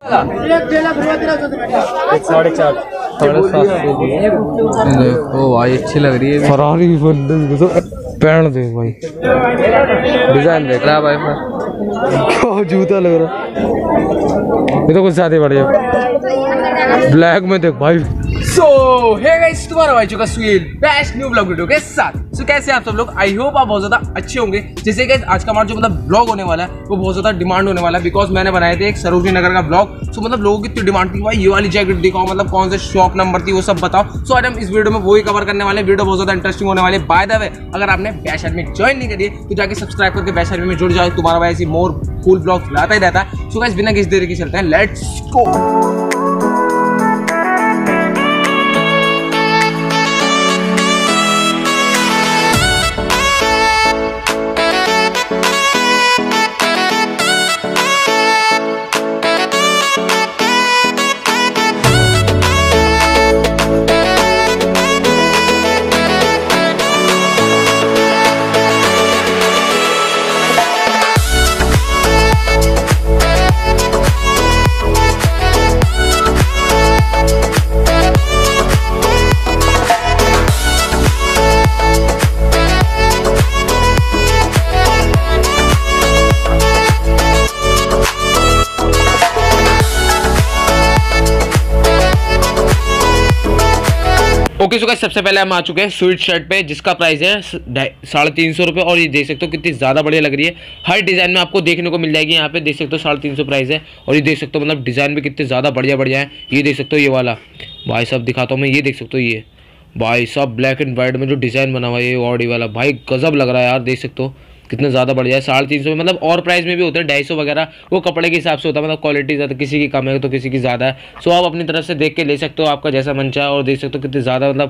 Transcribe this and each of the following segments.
देखो भाई अच्छी लग रही है फरारी पहन दे भाई। डिजाइन देख रहा है भाई क्या जूता लग रहा, ये तो कुछ ज्यादा बढ़िया ब्लैक में देख भाई। सो हे गाइस, तुम्हारा भाई चुका Suhail best new blog video के साथ। सो कैसे आप सब लोग, आई होप आप बहुत ज्यादा अच्छे होंगे। जैसे गाइस आज का हमारा जो मतलब ब्लॉग होने वाला है वो बहुत ज्यादा डिमांड होने वाला है, बिकॉज मैंने बनाए थे एक सरोजनी नगर का ब्लॉग। सो मतलब लोगों की इतनी डिमांड थी भाई ये वाली जैकेट दिखाओ, मतलब कौन से शॉप नंबर थी वो सब बताओ। सो आज हम इस वीडियो में वही कवर करने वाले। वीडियो बहुत ज्यादा इंटरेस्टिंग होने वाले। बाय द वे, अगर आपने बैश आर्मी ज्वाइन नहीं करी है तो जाके सब्सक्राइब करके बैश आर्मी में जुड़ जाओ। तुम्हारा भाई ऐसी मोर कूल ब्लॉग लाता ही रहता है। सो गाइस बिना किसी देरी के चलते हैं, let's go. Okay so guys, सबसे पहले हम आ चुके हैं स्वीट शर्ट पे, जिसका प्राइस है 350 रुपये। और ये देख सकते हो कितनी ज़्यादा बढ़िया लग रही है। हर डिज़ाइन में आपको देखने को मिल जाएगी। यहाँ पे देख सकते हो 350 प्राइस है। और ये देख सकते हो मतलब डिज़ाइन भी कितने ज़्यादा बढ़िया बढ़िया है। ये देख सकते हो ये वाला भाई साहब दिखाता हूँ मैं। ये देख सकते हो ये भाई साहब ब्लैक एंड वाइट में जो डिज़ाइन बना हुआ है ये ऑडी वाला भाई गजब लग रहा है यार। देख सकते हो कितना ज़्यादा बढ़िया है। 350 में मतलब और प्राइस में भी होते हैं 250 वगैरह, वो कपड़े के हिसाब से होता है। मतलब क्वालिटी ज़्यादा, किसी की कम है तो किसी की ज़्यादा है। सो आप अपनी तरफ से देख के ले सकते हो, आपका जैसा मन चाहे। और देख सकते हो कितनी ज़्यादा मतलब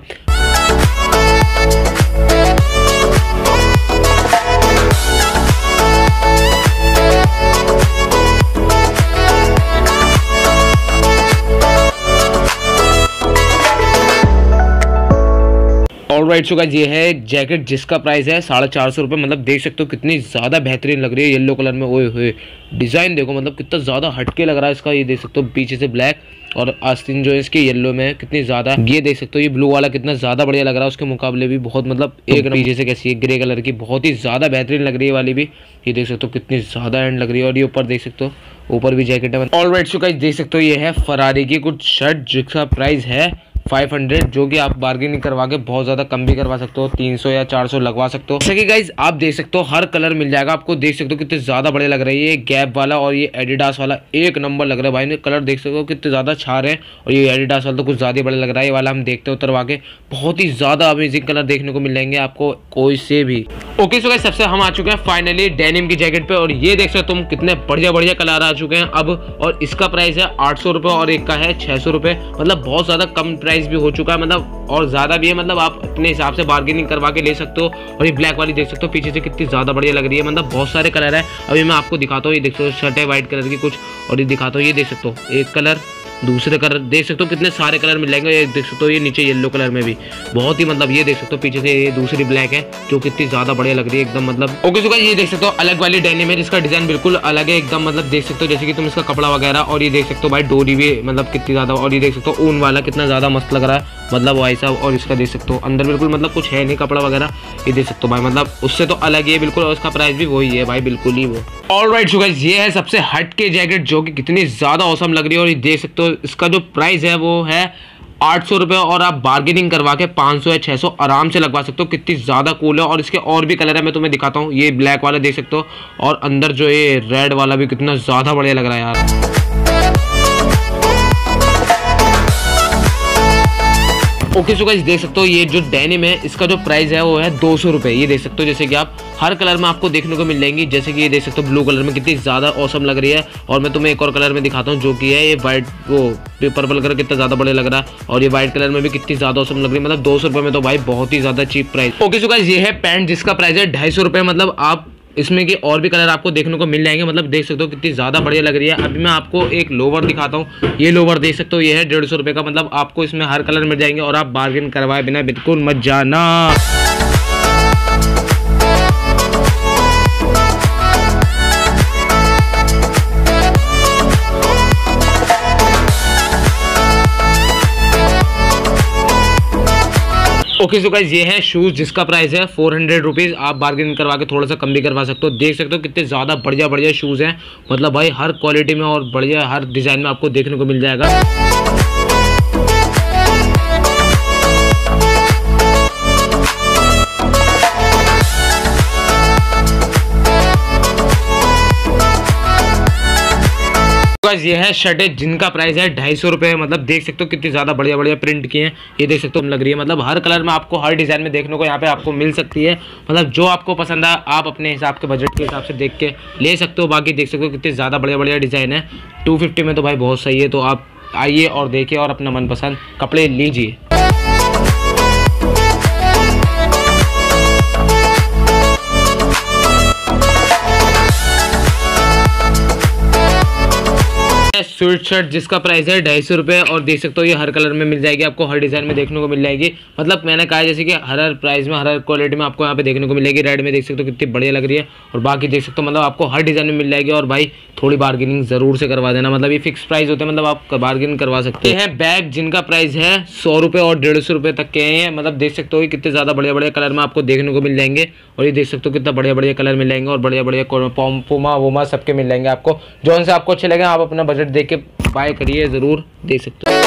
ऑलराइट। सो गाइस ये है जैकेट जिसका प्राइस है 450 रुपये। मतलब देख सकते हो कितनी ज़्यादा बेहतरीन लग रही है येलो कलर में। ओए होए डिज़ाइन देखो मतलब कितना ज़्यादा हटके लग रहा है इसका। ये देख सकते हो पीछे से ब्लैक और आस्तीन जो है इसके येलो में कितनी ज़्यादा। ये देख सकते हो ये ब्लू वाला कितना ज़्यादा बढ़िया लग रहा है उसके मुकाबले भी। बहुत मतलब एक पीछे से कैसी है ग्रे कलर की, बहुत ही ज़्यादा बेहतरीन लग रही है वाली भी। ये देख सकते हो कितनी ज़्यादा एंड लग रही है। और ये ऊपर देख सकते हो ऊपर भी जैकेट है। ऑलराइट सो गाइस देख सकते हो ये है फरारी की कुछ शर्ट जिसका प्राइस है 500, जो कि आप बार्गेनिंग करवा के बहुत ज़्यादा कम भी करवा सकते हो। 300 या 400 लगवा सकते हो। जैसे कि गाइज आप देख सकते हो हर कलर मिल जाएगा आपको। देख सकते हो कितने ज़्यादा बड़े लग रहे हैं। ये गैप वाला और ये एडिडास वाला एक नंबर लग रहा है भाई ने। कलर देख सकते हो कितने ज़्यादा छा रहे हैं। और ये एडिडास वाला तो कुछ ज़्यादा बड़े लग रहा है। ये वाला हम देखते हो उतरवा के, बहुत ही ज़्यादा अमेजिंग कलर देखने को मिल जाएंगे आपको कोई से भी। ओके सो गाइस सबसे हम आ चुके हैं फाइनली डेनिम की जैकेट पे। और ये देख सकते हो तुम कितने बढ़िया बढ़िया कलर आ चुके हैं अब। और इसका प्राइस है 800 रुपये और एक का है 600 रुपये। मतलब बहुत ज़्यादा कम प्राइस भी हो चुका है, मतलब और ज़्यादा भी है। मतलब आप अपने हिसाब से बार्गेनिंग करवा के ले सकते हो। और ये ब्लैक वाली देख सकते हो पीछे से कितनी ज़्यादा बढ़िया लग रही है। मतलब बहुत सारे कलर है। अभी मैं आपको दिखाता हूँ। ये देख सकते हो शर्ट है वाइट कलर की कुछ, और ये दिखाता हूँ। ये देख सकते हो एक कलर, दूसरे कलर देख सकते हो कितने सारे कलर मिल जाएंगे। ये देख सकते हो ये नीचे येलो कलर में भी बहुत ही मतलब ये देख सकते हो पीछे से ये दूसरी ब्लैक है जो कितनी ज़्यादा बढ़िया लग रही है एकदम। मतलब ओके सो गाइस ये देख सकते हो अलग वाली डेनिम है जिसका डिज़ाइन बिल्कुल अलग है एकदम। मतलब देख सकते हो जैसे कि तुम इसका कपड़ा वगैरह। और ये देख सकते हो भाई डोरी भी मतलब कितनी ज़्यादा। और ये देख सकते हो ऊन वाला कितना ज़्यादा मस्त लग रहा है मतलब भाई साहब। और इसका देख सकते हो अंदर बिल्कुल मतलब कुछ है नहीं कपड़ा वगैरह। ये देख सकते हो भाई मतलब उससे तो अलग ही है बिल्कुल। और उसका प्राइस भी वही है भाई बिल्कुल ही वो। ऑलराइट सो गाइस ये है सबसे हट के जैकेट जो कि कितनी ज़्यादा औसम लग रही है। और ये देख सकते हो इसका जो प्राइस है वो है 800 रुपये। और आप बार्गेनिंग करवा के 500 या 600 आराम से लगवा सकते हो। कितनी ज़्यादा कूल है। और इसके और भी कलर है मैं तुम्हें दिखाता हूँ। ये ब्लैक वाला देख सकते हो और अंदर जो ये रेड वाला भी कितना ज़्यादा बढ़िया लग रहा है यार। ओके सो गाइस देख सकते हो ये जो डेनिम है इसका जो प्राइस है वो है 200 रुपये। ये देख सकते हो जैसे कि आप हर कलर में आपको देखने को मिल जाएंगी। जैसे कि ये देख सकते हो ब्लू कलर में कितनी ज़्यादा औसम लग रही है। और मैं तुम्हें एक और कलर में दिखाता हूँ जो कि है ये वाइट, वो पर्पल कलर कितना ज़्यादा बढ़िया लग रहा है। और ये वाइट कलर में भी कितनी ज़्यादा औसम लग रही है। मतलब 200 रुपये में तो भाई बहुत ही ज़्यादा cheap price. Okay so guys ये है पैंट जिसका प्राइस है 250 रुपये। मतलब आप इसमें के और भी कलर आपको देखने को मिल जाएंगे। मतलब देख सकते हो कितनी ज़्यादा बढ़िया लग रही है। अभी मैं आपको एक लोवर दिखाता हूँ। ये लोवर देख सकते हो ये है 150 रुपये का। मतलब आपको इसमें हर कलर मिल जाएंगे और आप बार्गेन करवाए बिना बिल्कुल मत जाना। ओके सो गाइस, ये है शूज़ जिसका प्राइस है 400 रुपीज़। आप बार्गेन करवा के थोड़ा सा कम भी करवा सकते हो। देख सकते हो कितने ज़्यादा बढ़िया बढ़िया शूज़ हैं, मतलब भाई हर क्वालिटी में और बढ़िया हर डिज़ाइन में आपको देखने को मिल जाएगा। ये है शर्टें जिनका प्राइस है 250 रुपये। मतलब देख सकते हो कितनी ज़्यादा बढ़िया बढ़िया प्रिंट की हैं, ये देख सकते हो लग रही है। मतलब हर कलर में आपको हर डिज़ाइन में देखने को यहाँ पे आपको मिल सकती है। मतलब जो आपको पसंद है आप अपने हिसाब के बजट के हिसाब से देख के ले सकते हो। बाकी देख सकते हो कितने ज़्यादा बढ़िया बढ़िया डिज़ाइन है। 250 में तो भाई बहुत सही है। तो आप आइए और देखिए और अपना मनपसंद कपड़े लीजिए। स्वेट शर्ट जिसका प्राइस है 250 रुपये और देख सकते हो ये हर कलर में मिल जाएगी आपको, हर डिज़ाइन में देखने को मिल जाएगी। मतलब मैंने कहा जैसे कि हर प्राइस में हर क्वालिटी में आपको यहाँ पे देखने को मिलेगी। रेड में देख सकते हो कितनी बढ़िया लग रही है और बाकी देख सकते हो मतलब आपको हर डिज़ाइन में मिल जाएगी। और भाई थोड़ी बार्गेनिंग ज़रूर से करवा देना, मतलब ये फिक्स प्राइस होते हैं, मतलब आप बार्गेन करवा सकते हैं। बैग जिनका प्राइस है 100 रुपये और 150 रुपये तक के हैं। मतलब देख सकते हो कि कितने ज़्यादा बढ़िया बढ़िया कलर में आपको देखने को मिल जाएंगे। और ये देख सकते हो कितना बढ़िया बढ़िया कलर मिल जाएंगे और बढ़िया बढ़िया पूमा वोमा सबके मिल जाएंगे आपको। जो उनसे आपको अच्छे लगे आप अपना बजट देख के बाय करिए, ज़रूर देख सकते हो।